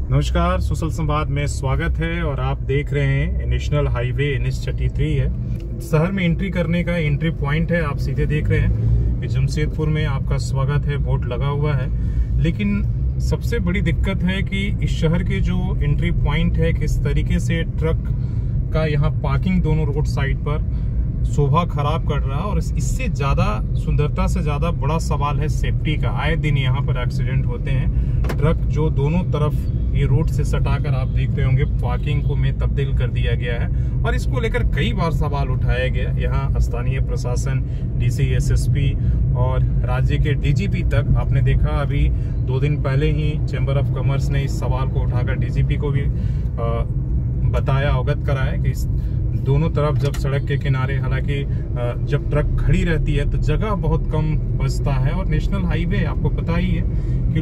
नमस्कार, सोशल संवाद में स्वागत है और आप देख रहे हैं नेशनल हाईवे NH33 है। शहर में एंट्री करने का एंट्री पॉइंट है। आप सीधे देख रहे हैं कि जमशेदपुर में आपका स्वागत है, बोर्ड लगा हुआ है। लेकिन सबसे बड़ी दिक्कत है कि इस शहर के जो एंट्री पॉइंट है, किस तरीके से ट्रक का यहाँ पार्किंग दोनों रोड साइड पर शोभा खराब कर रहा है। और इससे ज्यादा सुंदरता से ज्यादा बड़ा सवाल है सेफ्टी का। आए दिन यहाँ पर एक्सीडेंट होते हैं। ट्रक जो दोनों तरफ ये रोड से सटाकर आप देख रहे होंगे पार्किंग को में तब्दील कर दिया गया है और इसको लेकर कई बार सवाल उठाया गया। यहाँ स्थानीय प्रशासन, DC, SSP और राज्य के DGP तक आपने देखा, अभी 2 दिन पहले ही चैम्बर ऑफ कॉमर्स ने इस सवाल को उठाकर DGP को भी बताया, अवगत कराया कि इस दोनों तरफ जब सड़क के किनारे, हालांकि जब ट्रक खड़ी रहती है तो जगह बहुत कम बचता है। और नेशनल हाईवे आपको पता ही है कि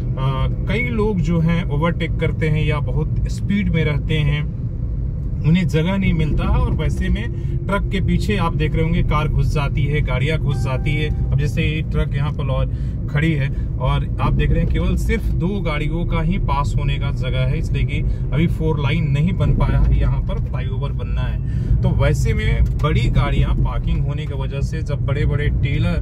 कई लोग जो हैं ओवरटेक करते हैं या बहुत स्पीड में रहते हैं, उन्हें जगह नहीं मिलता है। और वैसे में ट्रक के पीछे आप देख रहे होंगे कार घुस जाती है, गाड़ियां घुस जाती है। अब जैसे ये ट्रक यहाँ पर खड़ी है और आप देख रहे हैं केवल सिर्फ 2 गाड़ियों का ही पास होने का जगह है, इसलिए कि अभी 4 लाइन नहीं बन पाया है, यहाँ पर फ्लाईओवर बनना है। तो वैसे में बड़ी गाड़ियां पार्किंग होने की वजह से, जब बड़े बड़े टेलर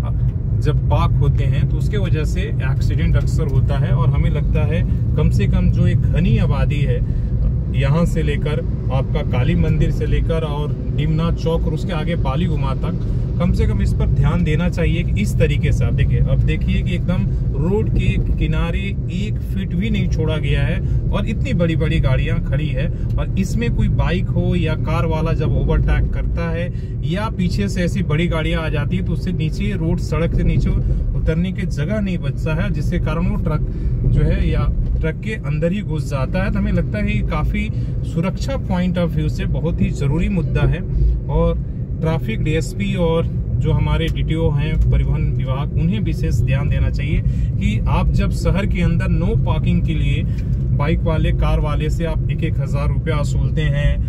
जब पार्क होते हैं तो उसके वजह से एक्सीडेंट अक्सर होता है। और हमें लगता है कम से कम जो एक घनी आबादी है, यहाँ से लेकर आपका काली मंदिर से लेकर और डिमना चौक और उसके आगे बाली गुमा तक, कम से कम इस पर ध्यान देना चाहिए कि इस तरीके से आप देखिए। अब देखिए कि एकदम रोड के किनारे 1 फीट भी नहीं छोड़ा गया है और इतनी बड़ी बड़ी गाड़ियां खड़ी है। और इसमें कोई बाइक हो या कार वाला जब ओवरटेक करता है या पीछे से ऐसी बड़ी गाड़ियां आ जाती है तो उससे नीचे रोड, सड़क से नीचे उतरने की जगह नहीं बचता है, जिसके कारण वो ट्रक जो है या ट्रक के अंदर ही घुस जाता है। तो हमें लगता है कि काफी सुरक्षा पॉइंट ऑफ व्यू से बहुत ही जरूरी मुद्दा है। और ट्रैफिक DSP और जो हमारे DTO हैं परिवहन विभाग, उन्हें विशेष ध्यान देना चाहिए कि आप जब शहर के अंदर नो पार्किंग के लिए बाइक वाले, कार वाले से आप 1-1 हजार रुपया वसूलते हैं,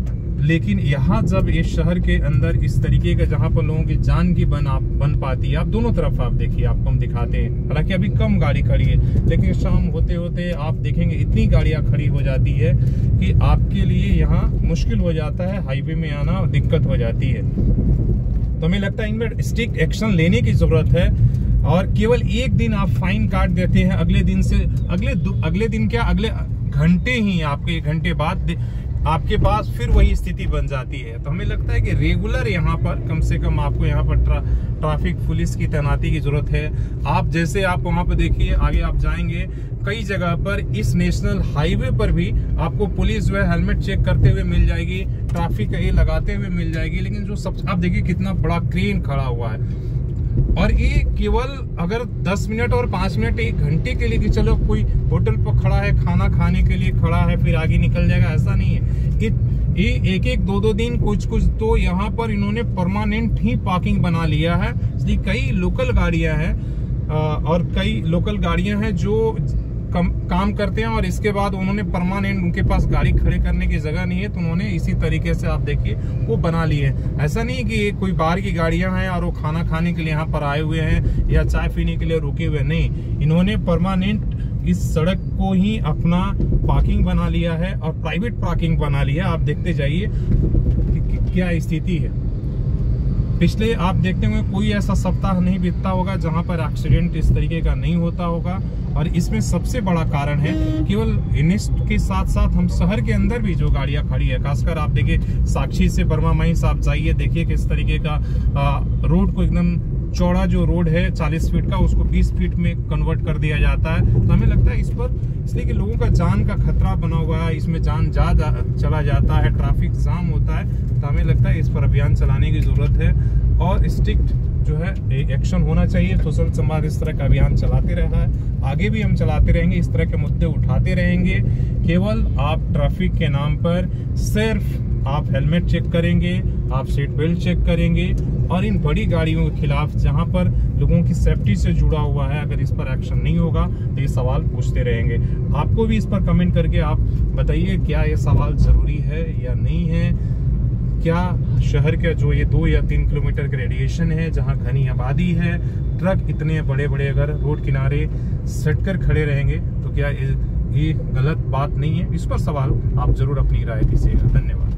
लेकिन यहाँ जब इस शहर के अंदर इस तरीके का, जहाँ पर लोगों की जान की बन पाती है, आप दोनों तरफ आप देखिए, आपको हम दिखाते हैं, हालांकि अभी कम गाड़ी खड़ी है, लेकिन शाम होते होते आप देखेंगे इतनी गाड़ियां खड़ी हो जाती है कि आपके लिए यहाँ मुश्किल हो जाता है, हाईवे में आना दिक्कत हो जाती है। तो हमें लगता है इनमें स्ट्रिक्ट एक्शन लेने की जरूरत है। और केवल एक दिन आप फाइन काट देते हैं, अगले दिन से अगले दिन क्या, अगले घंटे ही, आपके 1 घंटे बाद आपके पास फिर वही स्थिति बन जाती है। तो हमें लगता है कि रेगुलर यहाँ पर कम से कम आपको यहाँ पर ट्रैफिक पुलिस की तैनाती की जरूरत है। आप जैसे आप वहाँ पर देखिए, आगे आप जाएंगे, कई जगह पर इस नेशनल हाईवे पर भी आपको पुलिस जो है हेलमेट चेक करते हुए मिल जाएगी, ट्रैफिक ये लगाते हुए मिल जाएगी। लेकिन जो सब आप देखिए कितना बड़ा क्रेन खड़ा हुआ है और ये केवल अगर 10 मिनट और 5 मिनट 1 घंटे के लिए, कि चलो कोई होटल पर खड़ा है, खाना खाने के लिए खड़ा है, फिर आगे निकल जाएगा, ऐसा नहीं है। ये 1-1, 2-2 दिन कुछ तो यहाँ पर इन्होंने परमानेंट ही पार्किंग बना लिया है। इसलिए कई लोकल गाड़ियां हैं और कई लोकल गाड़ियां हैं जो काम करते हैं और इसके बाद उन्होंने परमानेंट, उनके पास गाड़ी खड़े करने की जगह नहीं है तो उन्होंने इसी तरीके से आप देखिए वो बना ली है। ऐसा नहीं कि कोई बाहर की गाड़ियां हैं और वो खाना खाने के लिए यहाँ पर आए हुए हैं या चाय पीने के लिए रुके हुए, नहीं, इन्होंने परमानेंट इस सड़क को ही अपना पार्किंग बना लिया है और प्राइवेट पार्किंग बना लिया। आप देखते जाइए कि क्या स्थिति है। पिछले आप देखते होंगे कोई ऐसा सप्ताह नहीं बीतता होगा जहां पर एक्सीडेंट इस तरीके का नहीं होता होगा। और इसमें सबसे बड़ा कारण है केवल NH के साथ साथ हम शहर के अंदर भी जो गाड़ियां खड़ी है, खासकर आप देखिए साक्षी से बर्मा माइंस आप जाइए, देखिए किस तरीके का रोड को, एकदम चौड़ा जो रोड है 40 फीट का, उसको 20 फीट में कन्वर्ट कर दिया जाता है। तो हमें लगता है इस पर, इसलिए कि लोगों का जान का खतरा बना हुआ है, इसमें जान चला जाता है, ट्रैफिक जाम होता है। तो हमें लगता है इस पर अभियान चलाने की जरूरत है और स्ट्रिक्ट जो है एक्शन होना चाहिए। सोशल संवाद इस तरह का अभियान चलाते रहा है, आगे भी हम चलाते रहेंगे, इस तरह के मुद्दे उठाते रहेंगे। केवल आप ट्रैफिक के नाम पर सिर्फ आप हेलमेट चेक करेंगे, आप सीट बेल्ट चेक करेंगे और इन बड़ी गाड़ियों के खिलाफ जहां पर लोगों की सेफ्टी से जुड़ा हुआ है, अगर इस पर एक्शन नहीं होगा तो ये सवाल पूछते रहेंगे। आपको भी इस पर कमेंट करके आप बताइए क्या ये सवाल जरूरी है या नहीं है। क्या शहर के जो ये 2 या 3 किलोमीटर के रेडिएशन है, जहां घनी आबादी है, ट्रक इतने बड़े बड़े अगर रोड किनारे सटकर खड़े रहेंगे तो क्या ये गलत बात नहीं है, इस पर सवाल आप जरूर अपनी राय दीजिएगा। धन्यवाद।